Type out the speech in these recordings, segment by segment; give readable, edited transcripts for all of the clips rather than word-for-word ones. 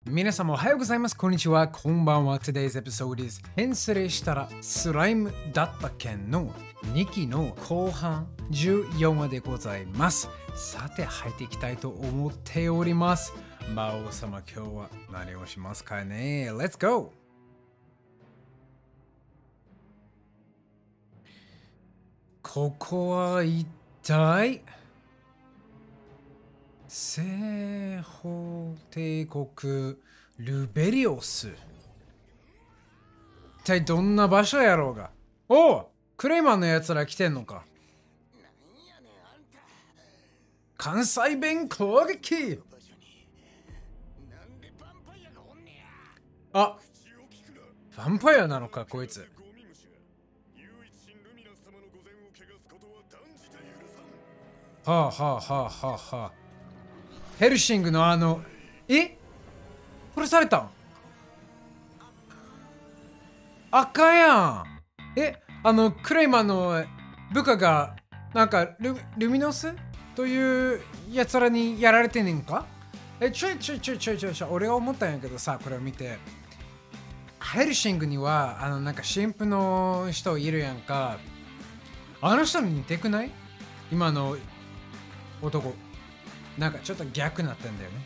皆様おはようございます。こんにちは。こんばんは。Today's episode is 変成したらスライムだった件の2期の後半14話でございます。さて入っていきたいと思っております。魔王様今日は何をしますかね？ Let's go! ここは一体西方帝国ルベリオス。一体どんな場所やろうが。おう、クレイマンのやつら来てんのか。関西弁攻撃。あ、ヴァンパイアなのかこいつ。はあはあはあはあはあ。ヘルシングの殺されたん？赤やん。クレイマンの部下がなんかルミノスというやつらにやられてんねんか？ちょい、俺が思ったんやけどさ、これを見て。ヘルシングにはなんか神父の人いるやんか。あの人に似てくない？今の男。なんかちょっと逆になってんだよね。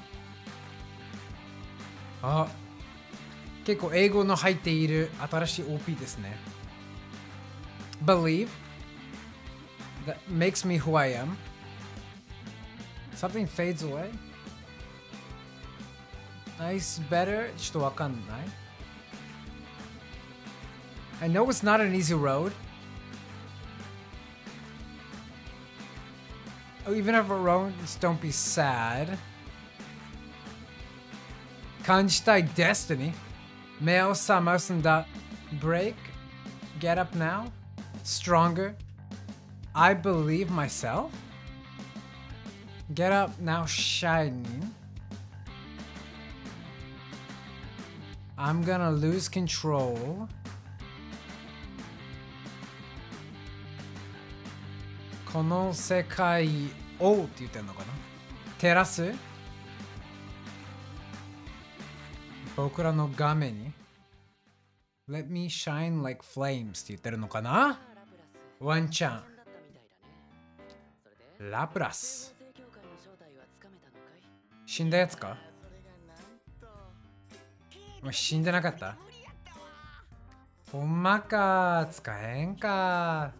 あ、結構英語の入っている新しい OP ですね。Believe that makes me who I am. Something fades away. Nice better. ちょっとわかんない。I know it's not an easy road. Even if it roads, don't be sad. 感じたい destiny. 目を覚ますんだ break. Get up now. Stronger. I believe myself. Get up now shining. I'm gonna lose control. この世界をって言ってんのかな？照らす僕らの画面に Let me shine like flames って言ってるのかな？ワンチャンラプラス死んだやつか？死んでなかった？ほんまか、使えんか。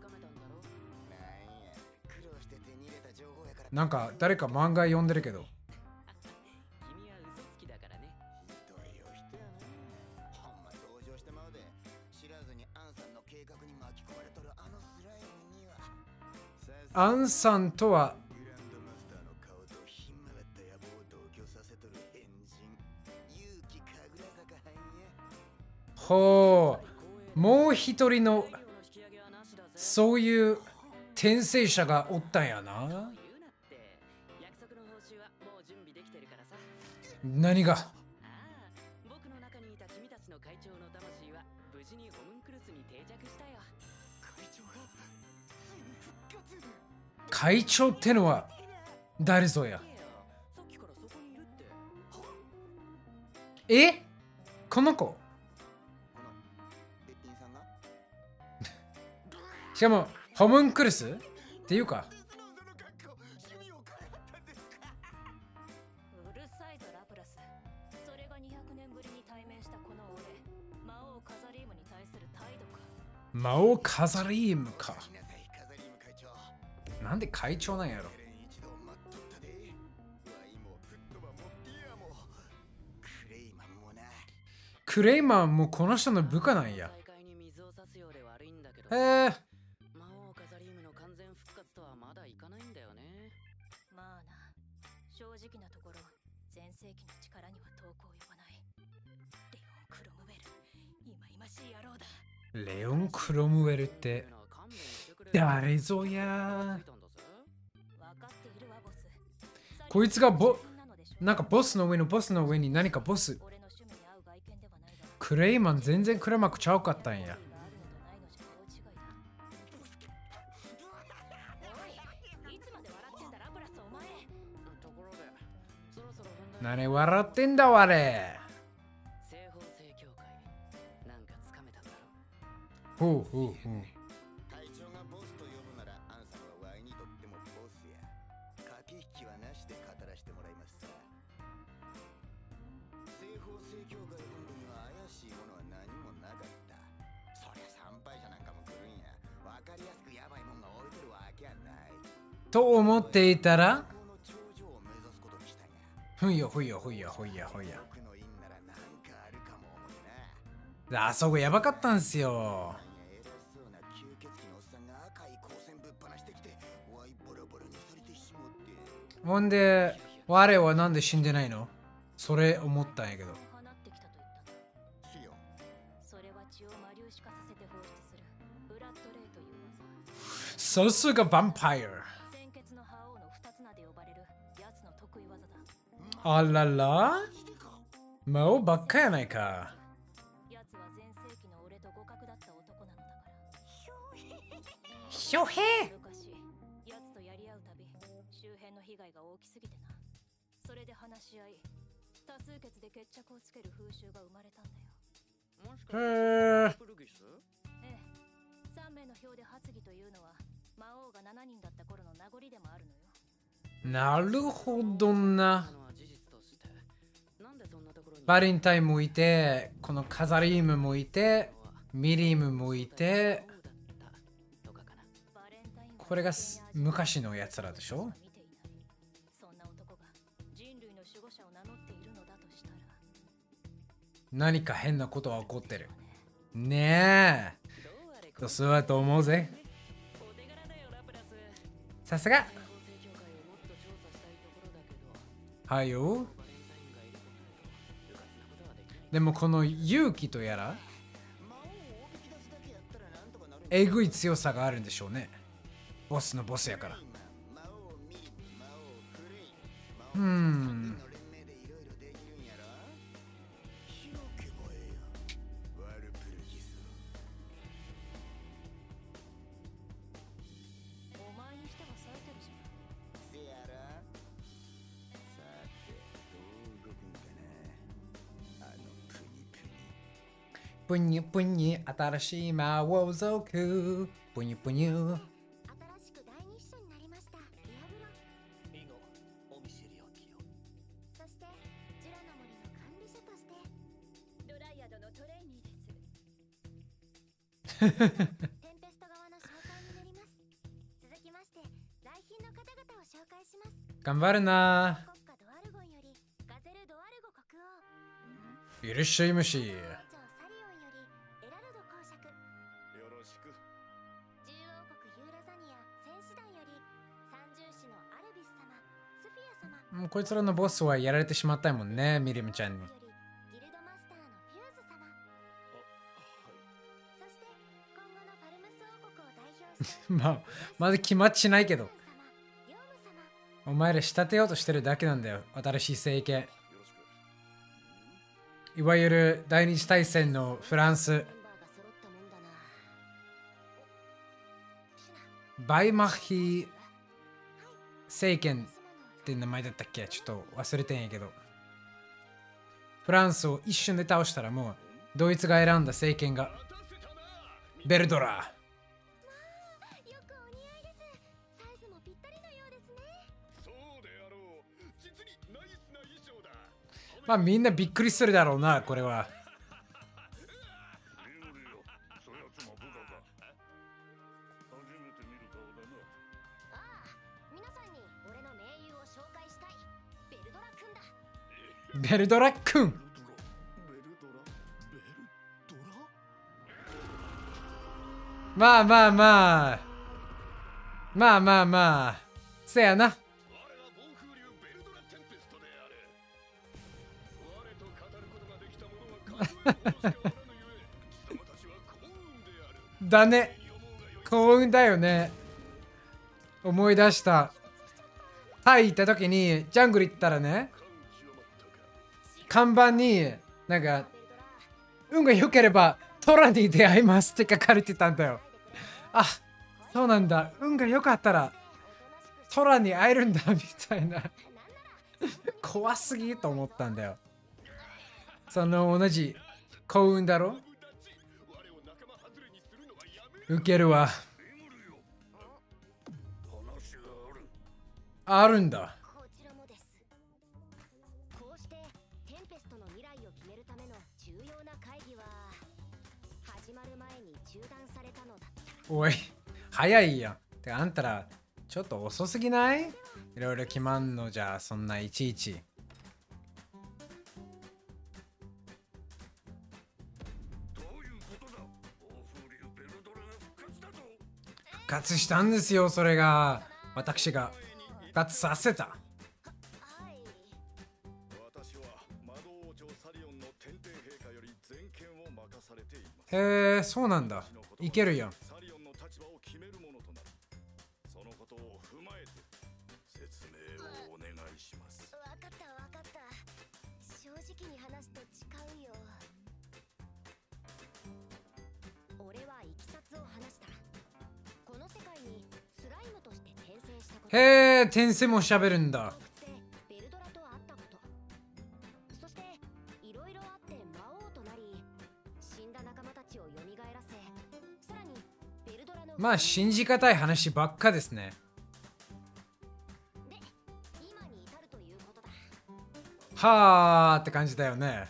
なんか誰か漫画読んでるけど。アンさんとはほう、もう一人のそういう転生者がおったんやな。何が？ 僕の中にいた君たちの会長の魂は無事にホムンクルスに定着したよ。会長がついに復活。 会長ってのは誰ぞや？ さっきからそこにいるって。 この子？しかもホムンクルスっていうか。 うるさいぞラプラス。それが200年ぶりに対面したこの俺、魔王カザリームに対する態度か。 魔王カザリームか。なんで会長なんやろ？クレイマンもこの人の部下なんや。へえ。 魔王カザリームの完全復活とはまだいかないんだよね。 まあな、正直なところ全盛期の力には遠く及ばない。レオン・クロムウェル、忌々しい野郎だ。 レオン・クロムウェルって誰ぞや？こいつがなんかボスの上のボスの上に何かボス。クレイマン全然クレマクちゃうかったんや。 ところでそろそろ本題何笑ってんだわれ。 西方聖教会なんかつかめたんだろ。 ほうほうほう。 隊長がボスと呼ぶならアンさんはワイにとってもボスや。駆け引きはなしで語らせてもらいますさ。西方聖教会本部には怪しいものは何もなかった。そりゃ参拝者なんかも来るんや。わかりやすくヤバいもんが置いてるわけやない。 と思っていたら、 この頂上を目指すことにしたんや。 ふんよほいよほいよほいやほいや。 僕の院ならなんかあるかも思ってな。 あそこやばかったんすよ。 偉そうな吸血鬼のおっさんが赤い光線ぶっ放してきて、ワイボロボロにされてしまって。 ほんで、我はなんで死んでないの？それ思ったんやけど。 放ってきたと言ったの。 シオン、 それは血を魔粒子化させて放出するブラッドレイという技。 さすがヴァンパイア。 鮮血の覇王の二つ名で呼ばれる奴の得意技だ。 あらら、魔王ばっかやないか。 奴は前世紀の俺と互角だった男なのだから。 ひょへ昔、奴とやり合うたび、周辺の被害が大きすぎてな。それで話し合い、多数決で決着をつける風習が生まれたんだよ。 もしへー。 プルギス？ ええ、3名の票で発議というのは、魔王が7人だった頃の名残でもあるのよ。 なるほどな。 のは事実として、なんでそんなところにバレンタインもいて、このカザリームもいて、ミリムもいて、 とかかな。 バレンタインはこれが昔のやつらでしょ？ 見ていない。そんな男が人類の守護者を名乗っているのだとしたら、 何か変なことは起こってる。ねえ。とそうだと思うぜ。 お手柄だよラプラス。 さすが。 西方聖教会をもっと調査したいところだけど、 はいよ。 バレンタインがいるとなると、うかつなことはできない。 でもこの勇気とやら、 魔王をおびき出すだけやったらなんとかなるんえぐい強さがあるんでしょうね。ボスのボスやから。 魔王ミリム、魔王フレイうーン、 ん。 の連盟でいろいろできるんやろ。広けばええやん。ワルプルギス。 お前にしては冴えてるじゃん。 せやろ。さて、どう動くんかな。あのプニプニ。 ぷにゅぷにゅ、新しい魔王族。ぷにゅぷにゅ。 新しく第二秘書になりましたディアブロ。 以後、お見知りおきよ。 そしてジュラの森の管理者としてドライアドのトレイニーです。テンペスト側の紹介になります。続きまして来賓の方々を紹介します。 頑張るな。 国家ドワルゴンよりガゼル・ドワルゴ国王、 いらっしゃいまし。 王朝サリオンよりエラルド公爵、 よろしく。 獣王国ユーラザニア戦士団より三獣士のアルビス様、スフィア様、 もうこいつらのボスはやられてしまったもんね、ミリムちゃんに。 よりギルドマスターのフューズ様、そして今後のファルムス王国を代表してまだ決まっちないけど。 ヨウム様、 お前ら仕立てようとしてるだけなんだよ、新しい政権。いわゆる第二次大戦のフランス、 メンバーが揃ったもんだな。シュナ、 バイマッヒ政権って名前だったっけ？ちょっと忘れてんやけど。フランスを一瞬で倒したらもうドイツが選んだ政権がベルドラ。 よくお似合いです。サイズもぴったりのようですね。 そうであろう。実にナイスな衣装だ。 まあみんなびっくりするだろうな、これは。 そやつも部下か。初めて見る顔だな。 ああ、皆さんに俺の盟友を紹介したい。ベルドラ君だ。 ベルドラ君。 ベルドラ。 まあまあまあ。まあまあまあ。せやな。 我は暴風流ベルドラテンペストである。我と語ることができた者は数えほどしかおらぬゆえ、貴様たちは幸運である。 だね。幸運だよね。思い出した。タイ行った時にジャングル行ったらね、看板になんか運が良ければトラに出会いますって書かれてたんだよ。あ、そうなんだ。運が良かったらトラに会えるんだみたいな。 怖すぎと思ったんだよ。その同じ幸運だろ。ウケるわ。あるんだ。 こちらもです。こうしてテンペストの未来を決めるための重要な会議は始まる前に中断されたのだった。 おい、早いやん。てかあんたらちょっと遅すぎない？いろいろ決まんのじゃ、そんないちいち。復活したんですよ、それが。私が復活させた。 はい。 私は魔導王朝サリオンの天帝陛下より全権を任されています。 へえ、そうなんだ。いけるやん。 サリオンの立場を決めるものとなる。そのことを踏まえて説明をお願いします。 わかったわかった。正直に話すと違うよ。俺はいきさつを話した。この世界にスライムとして転生したこと。 へえ、転生も喋るんだ。 ベルドラと会ったこと。そしていろいろあって魔王となり、死んだ仲間たちを蘇らせ、さらにベルドラのまあ信じがたい話ばっかですね。 で今に至るということだ。 はーって感じだよね。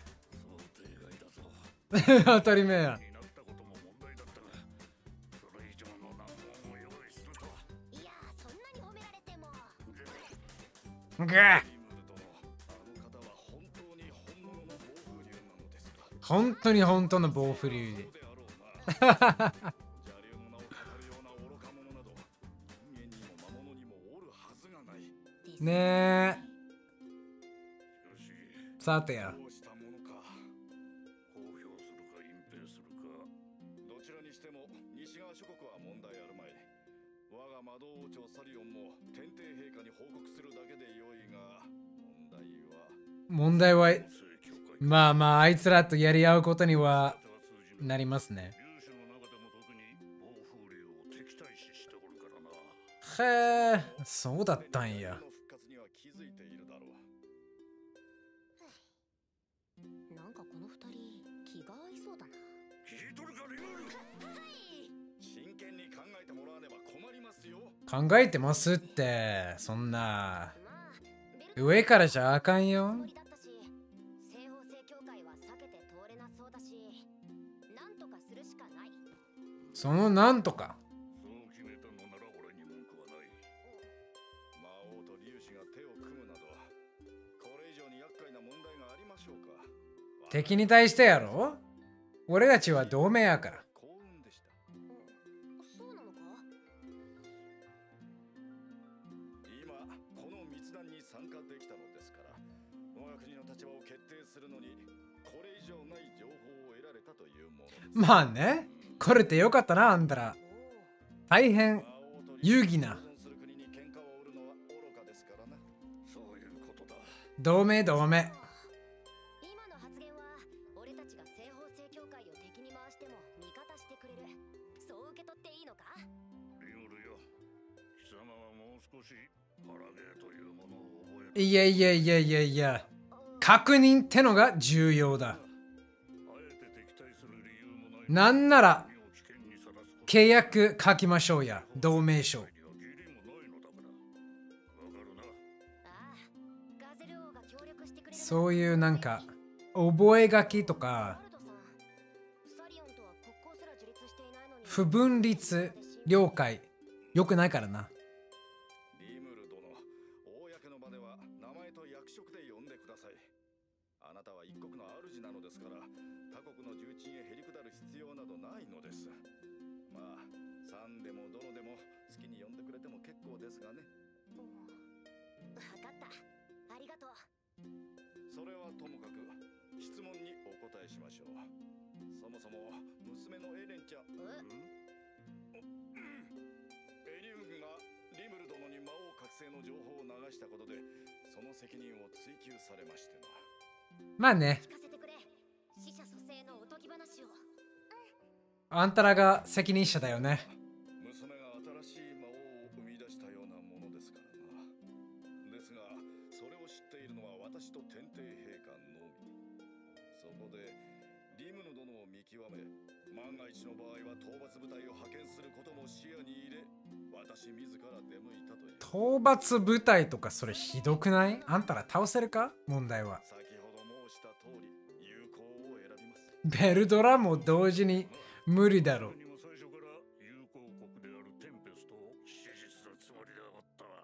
当たり前や。 になったことも問題だったが、それ以上の難問を用意するとは。 いやー、そんなに褒められても。 ぐーリムル殿、あの方は本当に本物の暴風竜なのですか。 本当に本当の暴風竜で。 そうであろうな。邪竜の名を語るような愚か者など、人間にも魔物にもおるはずがない。 ねえ。 しかし、 さてや。 どうしたものか。公表するか隠蔽するか。どちらにしても西側諸国は問題あるまい。我が魔導王朝サリオンも天帝陛下に報告するだけでよいが、 問題は、 正教会まあまあ、あいつらとやり合うことにはなりますね。 勇士の中でも特に暴風竜を敵対視しておるからな。 へえ、そうだったんや。 復活には気づいているだろう。 なんかこの二人気が合いそうだな。 聞いとるかリムル。真剣に考えてもらわねば困りますよ。 考えてますって、そんな。 まあ上からじゃあかんよ。 つもりだったし、西方聖教会は避けて通れなそうだし、なんとかするしかない。 そのなんとか。 そう決めたのなら俺に文句はない。魔王と竜士が手を組むなど、これ以上に厄介な問題がありましょうか。 敵に対してやろ？俺たちは同盟やから。 幸運でした。 そうなのか？ 今この密談に参加できたのですから、我が国の立場を決定するのにこれ以上ない情報を得られたというものです。 まあね。これってよかったな、あんたら。大変有意義な。 する国に喧嘩を売るのは愚かですからな。そういうことだ。 同盟同盟。 今の発言は俺たちが西方聖教会を敵に回しても味方してくれる。そう受け取っていいのか？ リムルよ、貴様はもう少し腹芸というものを覚える。 いやいやいやいやいや。確認ってのが重要だ。 あえて敵対する理由もない。 なんなら身を危険にさらすこと契約書きましょうや。同盟書。 には義理もないのだから。わかるな。 ああ、ガゼル王が協力してくれる。 そういうなんか覚書とかバルドさん、サリオンとは国交すら樹立していないのに不分立了解よくないからな。 リムル殿、公の場では名前と役職で呼んでください。あなたは一国の主なのですから、他国の重鎮へへりくだる必要などないのです。まあ、さんでもどのでも好きに呼んでくれても結構ですがね。 わかった。ありがとう。 それはともかく質問にお答えしましょう。そもそも娘のエレンちゃん、エリウムがリムル殿に魔王覚醒の情報を流したことでその責任を追及されましてな。 まあね。 聞かせてくれ。死者蘇生のおとぎ話を。 あんたらが責任者だよね。 娘が新しい魔王を生み出したようなものですからな。ですがそれを知っているので、リムル殿を見極め、万が一の場合は討伐部隊を派遣することも視野に入れ、私自ら出向いたという。 討伐部隊とかそれひどくない？あんたら倒せるか？問題は。 先ほど申した通り、有効を選びます。 ベルドラも同時に無理だろ。 にも最初から友好国であるテンペストを支持するつもりであったわ。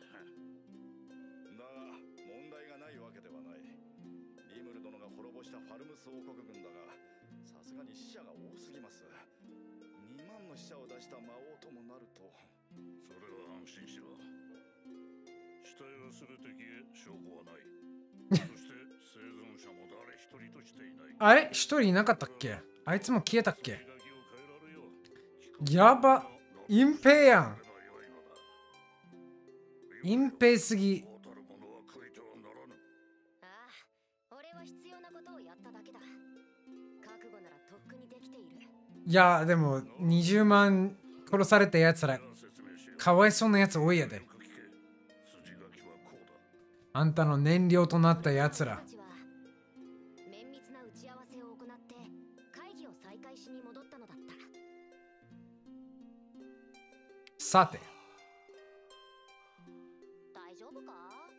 だが、問題がないわけではない。リムル殿が滅ぼしたファルムス王国軍だが、さすがに死者が多すぎます。2万の死者を出した魔王ともなると。 それは安心しろ。死体はする敵へ証拠はない。そして生存者も誰一人としていない。 あれ？一人いなかったっけ？あいつも消えたっけ？やば。隠蔽やん。隠蔽すぎ。 ああ、俺は必要なことをやっただけだ。覚悟ならとっくにできている。 いや、でも20万殺されたやつら、かわいそうなやつ多いやで。あんたの燃料となったやつら。 綿密な打ち合わせを行って会議を再開しに戻ったのだった。 さて。 大丈夫か？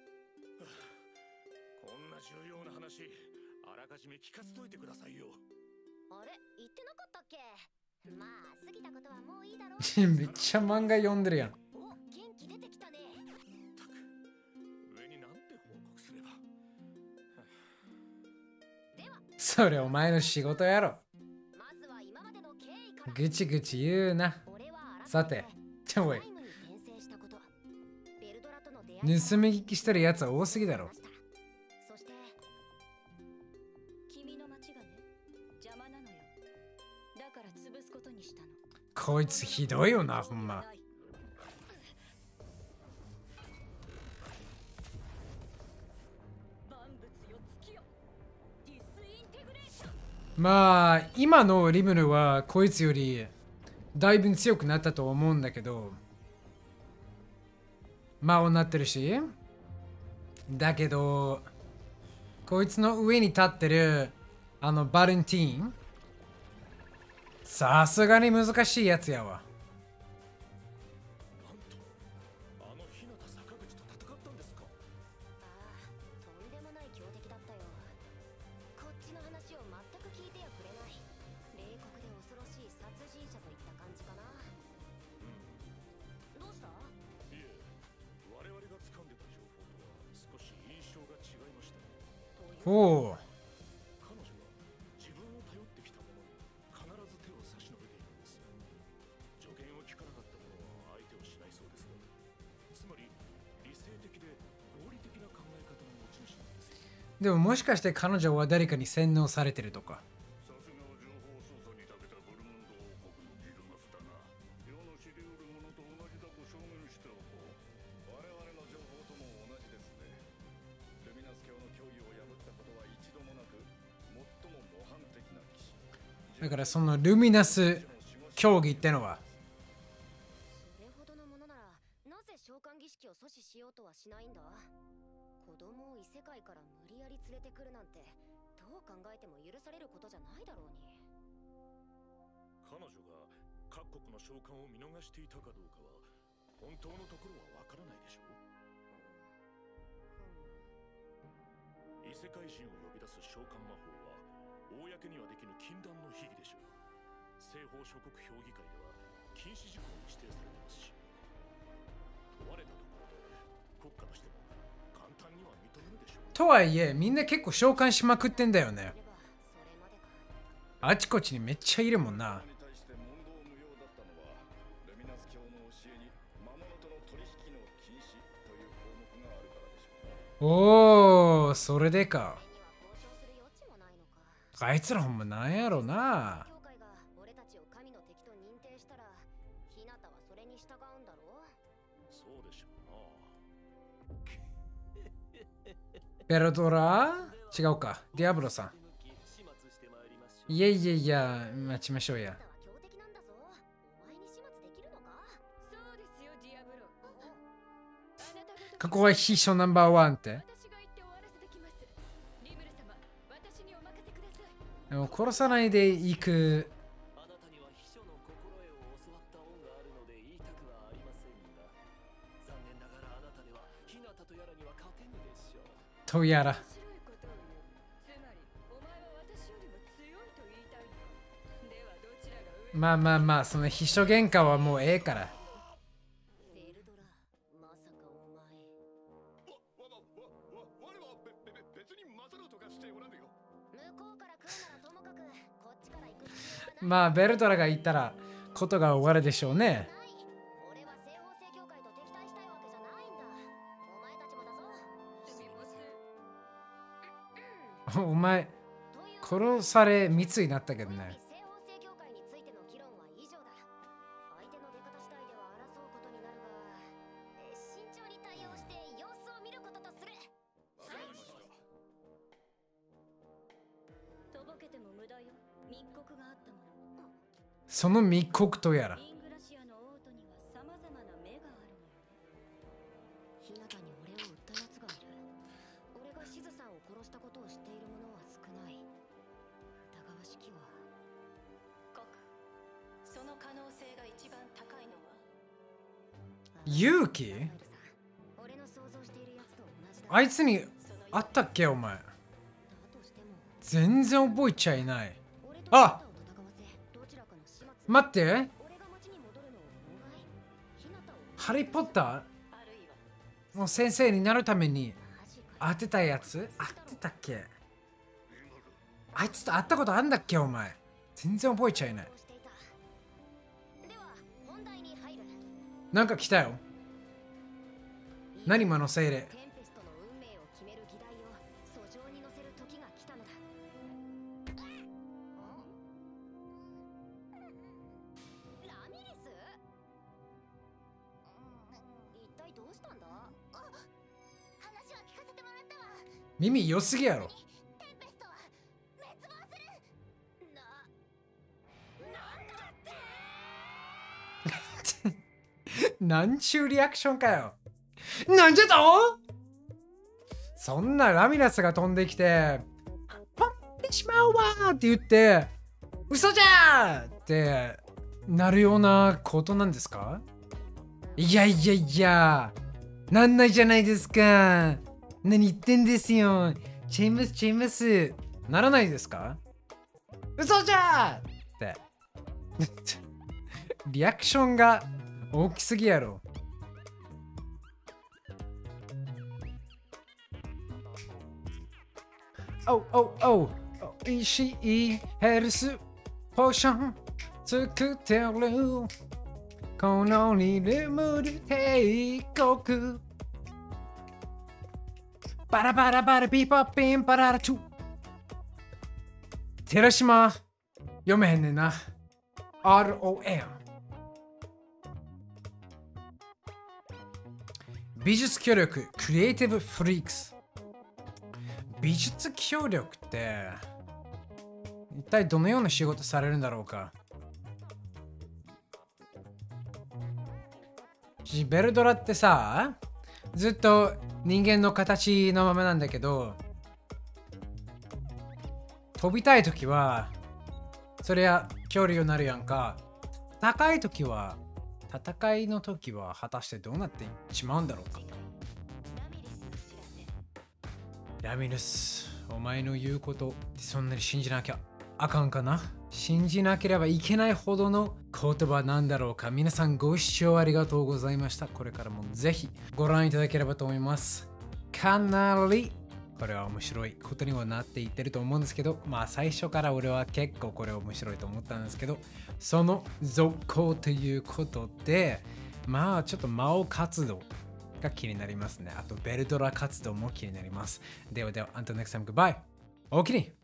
こんな重要な話、あらかじめ聞かせといてくださいよ。 あれ、言ってなかったっけ？まあ、過ぎたことはもういいだろう。 めっちゃ漫画読んでるやん。 お、元気出てきたね。 たく、上になんて報告すれば。 では、 それお前の仕事やろ。 まずは今までの経緯から。 ぐちぐち言うな。 俺は改めてさて、ちょおい。 タイムに転生したこと、ベルドラとの出会い、 盗み聞きしてるやつは多すぎだろ。 そして君の町がね、邪魔なのよ。だから潰すことにしたの。 こいつひどいよな、ほんま。 万物よ月よ。ディスインテグレーション。 まあ、今のリムルはこいつよりだいぶ強くなったと思うんだけど、魔王になってるし、だけど、こいつの上に立ってるあのバレンティーン、さすがに難しいやつやわ。 なんと、あの日向坂口と戦ったんですか？ ああ、とんでもない強敵だったよ。こっちの話を全く聞いてやくれない。冷酷で恐ろしい殺人者といった感じかな。どうした？ いえ、我々が掴んでた情報とは少し印象が違いました。 おお。 彼女は自分を頼ってきた者に必ず手を差し伸べているんです。助言を聞かなかった者は相手をしないそうですが、つまり理性的で合理的な考え方の持ち主なんですよ。 でももしかして彼女は誰かに洗脳されてるとか。 さすがは情報操作に長けたブルムンド王国のギルマスだが、世の知り得るものと同じだと証言しておこう。 我々の情報とも同じですね。ルミナス教の教義を破ったことは一度もなく、最も模範的な騎士。 だからそのルミナス競技ってのは、 それほどのものなら、なぜ召喚儀式を阻止しようとはしないんだ？子供を異世界から無理やり連れてくるなんて、どう考えても許されることじゃないだろうに。 彼女が各国の召喚を見逃していたかどうかは本当のところはわからないでしょう。異世界人を呼び出す召喚魔法は公にはできぬ禁断の秘技でしょう。西方諸国評議会では禁止事項に指定されてますし、問われたところで国家としても簡単には認めるでしょう。 とはいえみんな結構召喚しまくってんだよね。 ればそれまでか。 あちこちにめっちゃいるもんな。 に対して問答無用だったのは、ルミナス教の教えに魔物との取引の禁止という項目があるからでしょう。 おお、それでか。 には交渉する余地もないのか。 あいつらほんまなんやろな。 教会が俺たちを神の敵と認定したら、ヒナタはそれに従うんだろう。 そうでしょうな。 ベルドラ違うか。ディアブロさん。いやいやいや、待ちましょうや。 ヒナタは強敵なんだぞ。お前に始末できるのか？ そうですよ、ディアブロ。あなたごとここは秘書ナンバーワンって。 私が言って終わらせてきます。リムル様、私にお任せくださでも殺さないでいく。 あなたには秘書の心得を教わった恩があるので言いたくはありませんが、残念ながらあなたでは日向とやらには勝てぬでしょう。 とやら。 面白いことを言う。つまりお前は私よりも強いと言いたいのか。ではどちらが上？ まあまあまあ、その秘書喧嘩はもうええから。 ベルドラ、まさかお前。 我は別に勝るとかしておらぬよ。 向こうから来るならともかく、こっちから行く必要はない。 まあベルトラが言ったらことが終わるでしょうね。 俺は西方聖教会と敵対したいわけじゃないんだ。お前たちもだぞ。 すみません。 お前という殺され密になったけどね。 西方聖教会についての議論は以上だ。相手の出方次第では争うことになるが、慎重に対応して様子を見ることとする。 とぼけても無駄よ。密告があったもの。 その密告とやら。 イングラシアの王都には様々な目があるのよ。 日向に俺を撃った奴がいる。俺がシズさんを殺したことを知っている者は少ない。疑わしきは。 コク。その可能性が一番高いのは勇気？ 俺の想像しているやつと同じだ。 あいつにその会ったっけお前。 だとしても全然覚えちゃいない。 俺とあ日向を戦わせどちらかの始末。 待って。 俺が町に戻るのを妨害。日向をハリー・ポッタあるいはーの先生になるためにマジか。 当てたやつ当てたっけ。あいつと会ったことあんだっけお前。全然覚えちゃいない。 していた。では本題に入る。 なんか来たよ。何今のせいで。 テンペストの運命を決める議題を訴状に乗せる時が来たのだ。ラミリス？一体どうしたんだ？話は聞かせてもらったわ。 耳良すぎやろ。 テンペストは滅亡する。 なんちゅうリアクションかよ。なんじゃと？そんなラミラスが飛んできて飛んでしまうわーって言って嘘じゃーってなるようなことなんですか？いやいやいや、なんないじゃないですか。何言ってんですよ。チェイムスチェイムスならないですか？嘘じゃーってリアクションが大きすぎやろ。おおいしいヘルスポーション作ってる。このに眠る帝国。バラバラバラピーポッピンバララチュ。寺島読めへんねんな。RON。美術協力クリエイティブフリークス。美術協力って一体どのような仕事されるんだろうか。ベルドラってさ、ずっと人間の形のままなんだけど、飛びたいときはそりゃ恐竜になるやんか。高いときは戦いの時は果たしてどうなってしまうんだろうか。ラミルス、お前の言うことそんなに信じなきゃあかんかな。信じなければいけないほどの言葉なんだろうか。皆さんご視聴ありがとうございました。これからもぜひご覧いただければと思います。かなりこれは面白いことにはなっていってると思うんですけど、まあ最初から俺は結構これ面白いと思ったんですけど、その続行ということで、まあちょっと魔王活動が気になりますね。あとベルドラ活動も気になります。ではでは、until next time, goodbye。おおきに。